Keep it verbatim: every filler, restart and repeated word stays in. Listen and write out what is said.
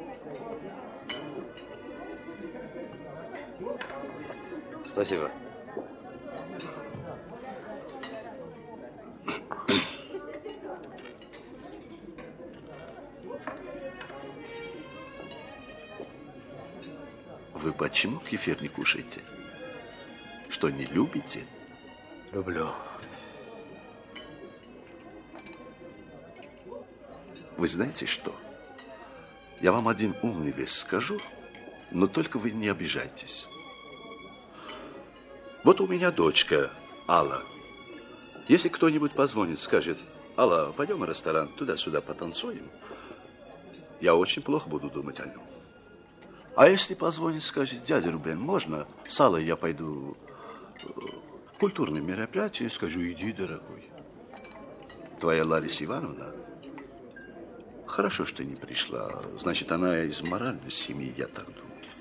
Спасибо. Вы почему кефир не кушаете? Что, не любите? Люблю. Вы знаете что? Я вам один умный вещь скажу, но только вы не обижайтесь. Вот у меня дочка Алла. Если кто-нибудь позвонит, скажет: Алла, пойдем в ресторан, туда-сюда потанцуем, я очень плохо буду думать о нем. А если позвонит, скажет: дядя Рубен, можно с Аллой я пойду в культурное мероприятие, скажу: иди, дорогой. Твоя Лариса Ивановна, хорошо, что не пришла. Значит, она из моральной семьи, я так думаю.